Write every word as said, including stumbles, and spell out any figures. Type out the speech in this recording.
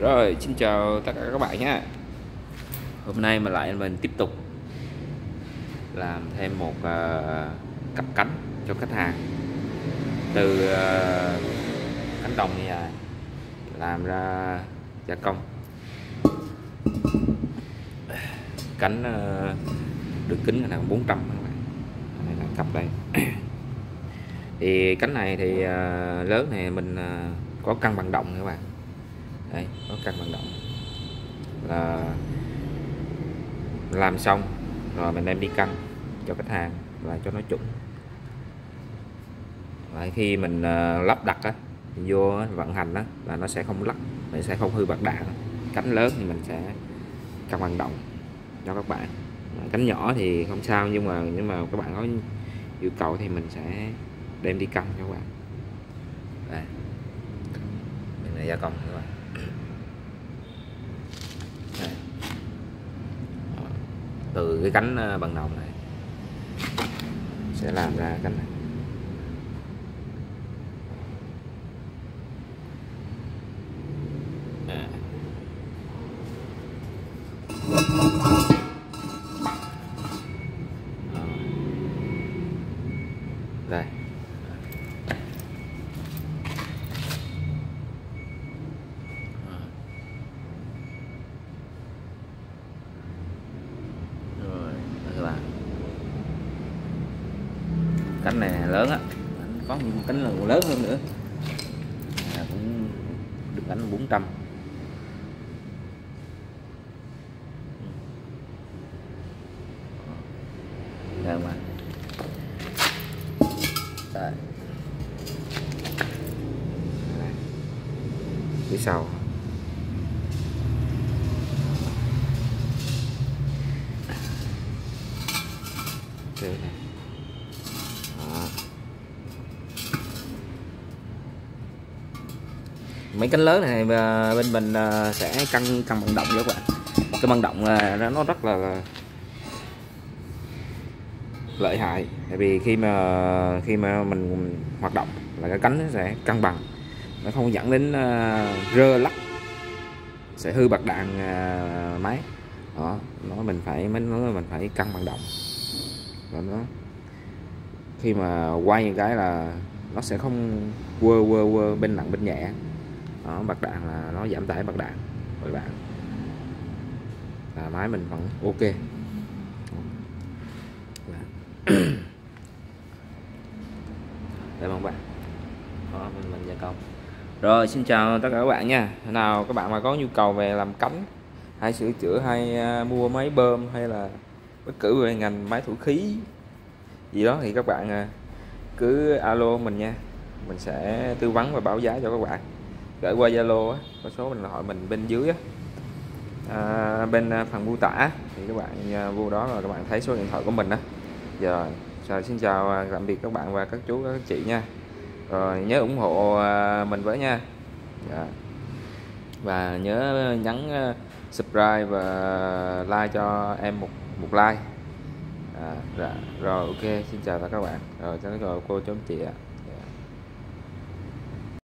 Rồi, xin chào tất cả các bạn nhé. Hôm nay mà lại mình tiếp tục làm thêm một uh, cặp cánh cho khách hàng từ uh, cánh đồng như vậy, làm ra gia công cánh uh, đường kính là bốn trăm các bạn. Đây là cặp đây. Thì cánh này thì uh, lớn này mình uh, có cân bằng động các bạn. Đây, có cân bằng động là làm xong rồi mình đem đi cân cho khách hàng và cho nó chuẩn. Và khi mình uh, lắp đặt á, vô vận hành á, là nó sẽ không lắc, mình sẽ không hư bạc đạn. Cánh lớn thì mình sẽ cân bằng động cho các bạn. Cánh nhỏ thì không sao, nhưng mà nhưng mà các bạn có yêu cầu thì mình sẽ đem đi cân cho các bạn. Đây, mình là gia công các bạn. Đây. Từ cái cánh bằng đồng này sẽ làm ra cánh này. À. Đây. Rồi, các bạn. Cánh này lớn á, có những cánh là lớn hơn nữa, à, cũng được cánh bốn trăm. Đây mà. Đây. Đây. Phía sau. Đây này. Đó. Mấy cánh lớn này bên mình sẽ cân cân bằng động cho các bạn. Cái bằng động là nó rất là lợi hại, tại vì khi mà khi mà mình hoạt động là cái cánh nó sẽ cân bằng, nó không dẫn đến uh, rơ lắc, sẽ hư bạc đạn uh, máy. Đó, nó mình phải mới nó mình phải cân bằng động, và nó khi mà quay những cái là nó sẽ không quơ quơ quơ bên nặng bên nhẹ. Đó, bạc đạn là nó giảm tải bạc đạn các bạn, là máy mình vẫn ok. Đây mong bạn. Đó, mình, mình gia công. Rồi, xin chào tất cả các bạn nha. Nào các bạn mà có nhu cầu về làm cánh hay sửa chữa hay uh, mua máy bơm hay là bất cứ về ngành máy thổi khí gì đó thì các bạn uh, cứ alo mình nha, mình sẽ tư vấn và báo giá cho các bạn. Gửi qua Zalo á, có số mình gọi mình bên dưới á, à, bên phần mô tả thì các bạn uh, vô đó là các bạn thấy số điện thoại của mình đó. Giờ rồi, xin chào tạm biệt các bạn và các chú các chị nha. Rồi nhớ ủng hộ mình với nha. Dạ. Và nhớ nhấn subscribe và like cho em một một like. À, rồi, rồi ok, xin chào tất cả các bạn. Rồi chào cô chú chị ạ.